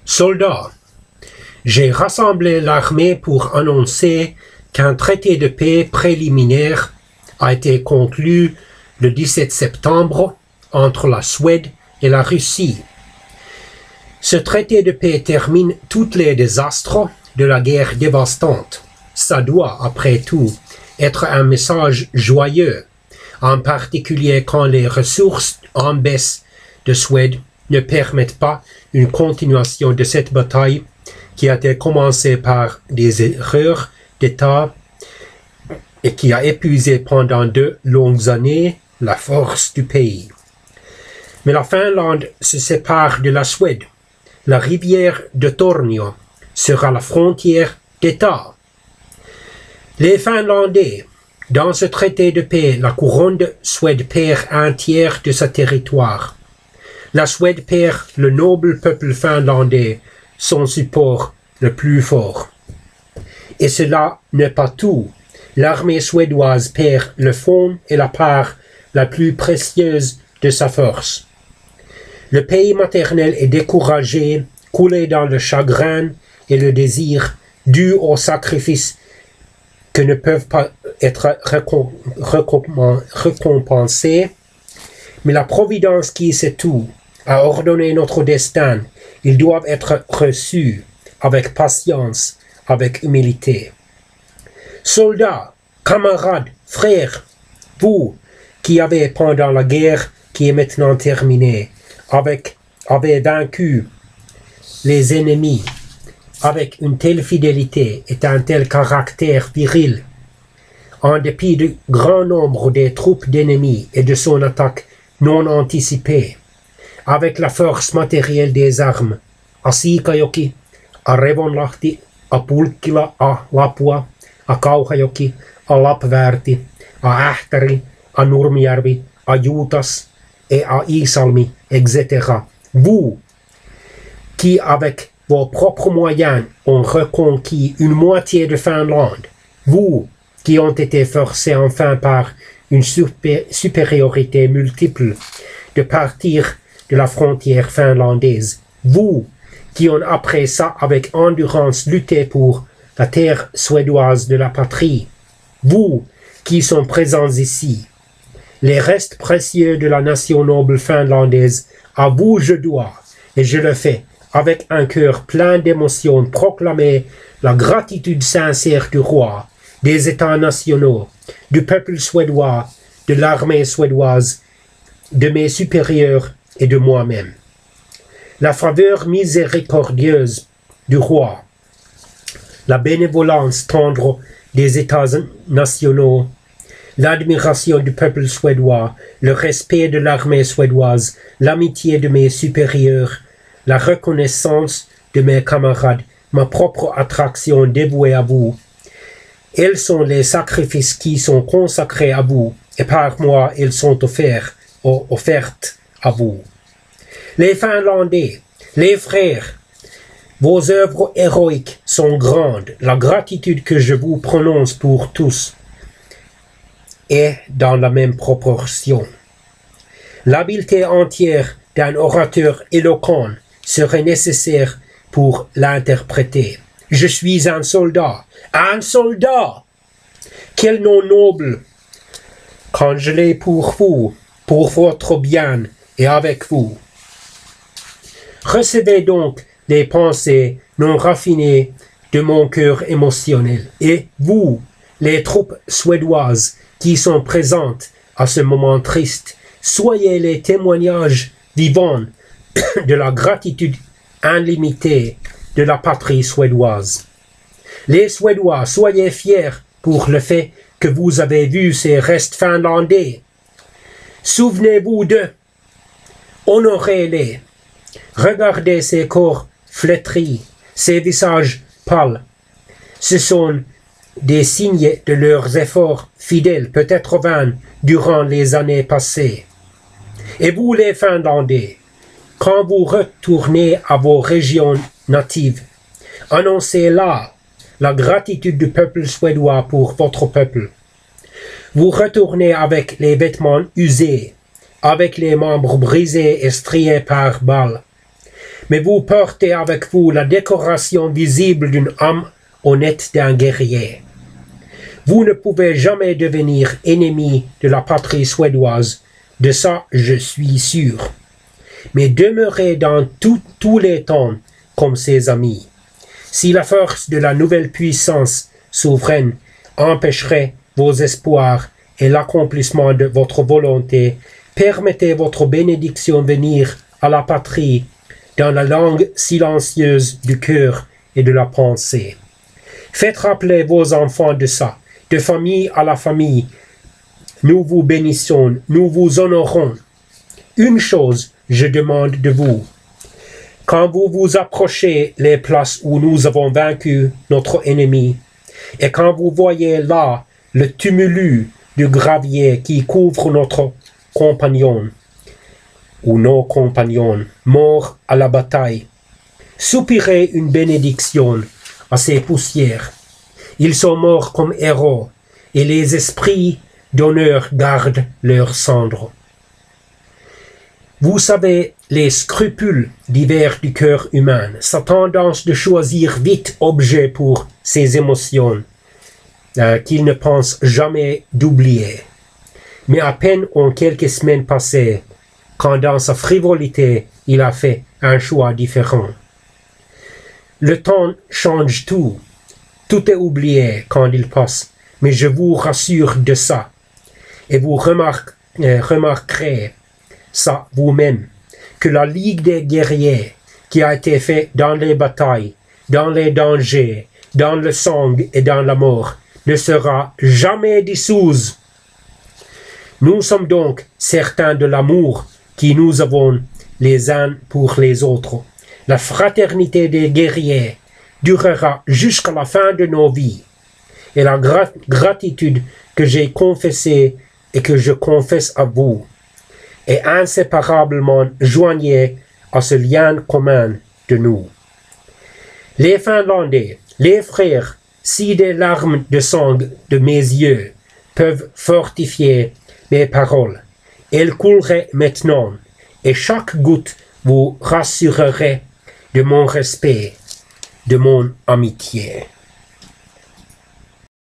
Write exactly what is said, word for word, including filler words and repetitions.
Soldats, j'ai rassemblé l'armée pour annoncer qu'un traité de paix préliminaire a été conclu le dix-sept septembre entre la Suède et la Russie. Ce traité de paix termine tous les désastres de la guerre dévastante. Ça doit, après tout, être un message joyeux, en particulier quand les ressources en baisse de Suède ne permettent pas une continuation de cette bataille qui a été commencée par des erreurs d'État et qui a épuisé pendant de longues années la force du pays. Mais la Finlande se sépare de la Suède. La rivière de Tornio sera la frontière d'État. Les Finlandais, dans ce traité de paix, la couronne de Suède perd un tiers de sa territoire. La Suède perd le noble peuple finlandais, son support le plus fort. Et cela n'est pas tout. L'armée suédoise perd le fond et la part la plus précieuse de sa force. Le pays maternel est découragé, coulé dans le chagrin et le désir dû au sacrifice que ne peuvent pas être récompensés. Mais la providence qui sait tout a ordonné notre destin. Ils doivent être reçus avec patience, avec humilité. Soldats, camarades, frères, vous qui avez pendant la guerre qui est maintenant terminée, avec, avez vaincu les ennemis avec une telle fidélité et un tel caractère viril, en dépit du grand nombre des troupes d'ennemis et de son attaque non anticipée, avec la force matérielle des armes, à Siikajoki, à Revonlahti, à Pulkkila, à Lapua, à Kauhajoki, à Lappvärti, à Ähtäri, à Nurmijärvi, à Juutas et à Iisalmi, et cetera. Vous, qui avec vos propres moyens ont reconquis une moitié de Finlande, vous qui ont été forcés enfin par une supé supériorité multiple de partir de la frontière finlandaise, vous qui ont après ça avec endurance lutté pour la terre suédoise de la patrie, vous qui sont présents ici, les restes précieux de la nation noble finlandaise, à vous je dois, et je le fais, avec un cœur plein d'émotions, proclamer la gratitude sincère du roi, des États nationaux, du peuple suédois, de l'armée suédoise, de mes supérieurs et de moi-même. La faveur miséricordieuse du roi, la bénévolence tendre des États nationaux, l'admiration du peuple suédois, le respect de l'armée suédoise, l'amitié de mes supérieurs, la reconnaissance de mes camarades, ma propre attraction dévouée à vous. Elles sont les sacrifices qui sont consacrés à vous, et par moi elles sont offertes, offertes à vous. Les Finlandais, les frères, vos œuvres héroïques sont grandes. La gratitude que je vous prononce pour tous est dans la même proportion. L'habileté entière d'un orateur éloquent serait nécessaire pour l'interpréter. Je suis un soldat, un soldat! Quel nom noble! Quand je l'ai pour vous, pour votre bien et avec vous. Recevez donc les pensées non raffinées de mon cœur émotionnel. Et vous, les troupes suédoises qui sont présentes à ce moment triste, soyez les témoignages vivants de la gratitude illimitée de la patrie suédoise. Les Suédois, soyez fiers pour le fait que vous avez vu ces restes finlandais. Souvenez-vous d'eux. Honorez-les. Regardez ces corps flétris, ces visages pâles. Ce sont des signes de leurs efforts fidèles, peut-être vains, durant les années passées. Et vous, les Finlandais, quand vous retournez à vos régions natives, annoncez là la gratitude du peuple suédois pour votre peuple. Vous retournez avec les vêtements usés, avec les membres brisés et striés par balles. mais vous portez avec vous la décoration visible d'une âme honnête d'un guerrier. Vous ne pouvez jamais devenir ennemi de la patrie suédoise, de ça je suis sûr. Mais demeurez dans tout, tous les temps comme ses amis. Si la force de la nouvelle puissance souveraine empêcherait vos espoirs et l'accomplissement de votre volonté, permettez votre bénédiction venir à la patrie dans la langue silencieuse du cœur et de la pensée. Faites rappeler vos enfants de ça, de famille à la famille. Nous vous bénissons, nous vous honorons. Une chose, je demande de vous. Quand vous vous approchez les places où nous avons vaincu notre ennemi, et quand vous voyez là le tumulus du gravier qui couvre notre compagnon, ou nos compagnons, morts à la bataille, soupirez une bénédiction à ces poussières. Ils sont morts comme héros, et les esprits d'honneur gardent leurs cendres. Vous savez les scrupules divers du cœur humain, sa tendance de choisir vite objet pour ses émotions, euh, qu'il ne pense jamais d'oublier. Mais à peine en quelques semaines passées, quand dans sa frivolité, il a fait un choix différent. Le temps change tout. Tout est oublié quand il passe, mais je vous rassure de ça. Et vous remarque, euh, remarquerez ça vous-même, que la Ligue des guerriers qui a été faite dans les batailles, dans les dangers, dans le sang et dans la mort, ne sera jamais dissoute. Nous sommes donc certains de l'amour qui nous avons les uns pour les autres. La fraternité des guerriers durera jusqu'à la fin de nos vies. Et la grat gratitude que j'ai confessée et que je confesse à vous est inséparablement joignée à ce lien commun de nous. Les Finlandais, les frères, si des larmes de sang de mes yeux peuvent fortifier mes paroles, elles couleraient maintenant, et chaque goutte vous rassurerait de mon respect, de mon amitié.